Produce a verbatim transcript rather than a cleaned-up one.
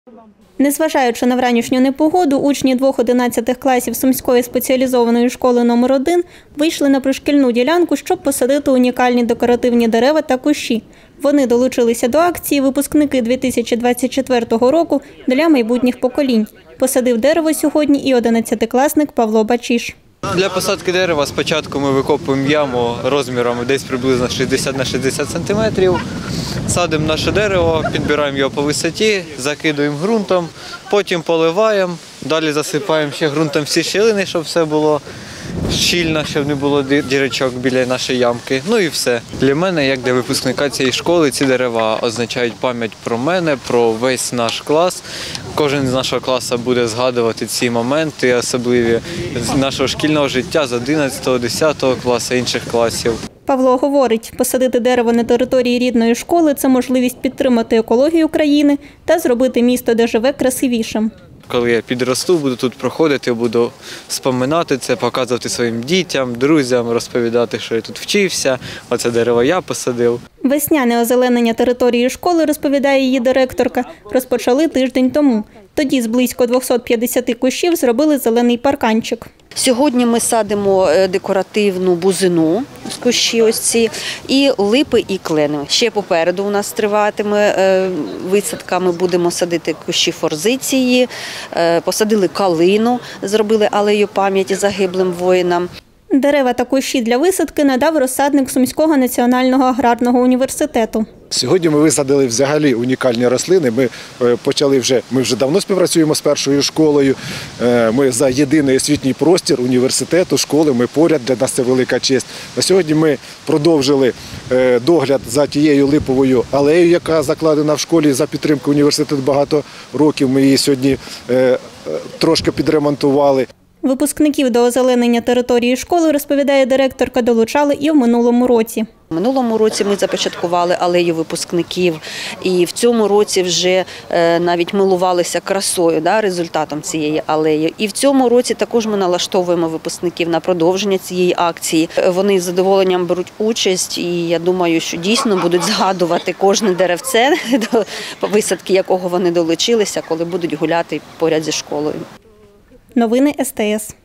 Незважаючи на вранішню непогоду, учні двох одинадцятих класів Сумської спеціалізованої школи номер один вийшли на пришкільну ділянку, щоб посадити унікальні декоративні дерева та кущі. Вони долучилися до акції «Випускники дві тисячі двадцять четвертого року для майбутніх поколінь». Посадив дерево сьогодні і одинадцятикласник Павло Бачіш. Для посадки дерева спочатку ми викопуємо яму розміром десь приблизно шістдесят на шістдесят сантиметрів. Садимо наше дерево, підбираємо його по висоті, закидуємо ґрунтом, потім поливаємо, далі засипаємо ще ґрунтом всі щілини, щоб все було щільно, щоб не було дірочок біля нашої ямки. Ну і все. Для мене, як для випускника цієї школи, ці дерева означають пам'ять про мене, про весь наш клас. Кожен з нашого класу буде згадувати ці моменти особливі з нашого шкільного життя з одинадцятого, десятого класу, інших класів. Павло говорить, посадити дерево на території рідної школи – це можливість підтримати екологію країни та зробити місто, де живе, красивішим. Коли я підросту, буду тут проходити, буду споминати це, показувати своїм дітям, друзям, розповідати, що я тут вчився, оце дерево я посадив. Весняне озеленення території школи, розповідає її директорка, розпочали тиждень тому. Тоді з близько двохсот п'ятдесяти кущів зробили зелений парканчик. Сьогодні ми садимо декоративну бузину з кущі ось ці, і липи, і клени. Ще попереду у нас триватиме висадка, ми будемо садити кущі форзиції, посадили калину, зробили алею пам'яті загиблим воїнам. Дерева та кущі для висадки надав розсадник Сумського національного аграрного університету. Сьогодні ми висадили взагалі унікальні рослини. Ми почали вже, ми вже давно співпрацюємо з першою школою. Ми за єдиний освітній простір університету, школи, ми поряд, для нас це велика честь. На сьогодні ми продовжили догляд за тією липовою алеєю, яка закладена в школі за підтримки університету багато років. Ми її сьогодні трошки підремонтували. Випускників до озеленення території школи, розповідає директорка, долучали і в минулому році. В минулому році ми започаткували алею випускників, і в цьому році вже навіть милувалися красою, да, результатом цієї алеї. І в цьому році також ми налаштовуємо випускників на продовження цієї акції. Вони з задоволенням беруть участь, і я думаю, що дійсно будуть згадувати кожне деревце, до висадки якого вони долучилися, коли будуть гуляти поряд зі школою. Новини ес те ес.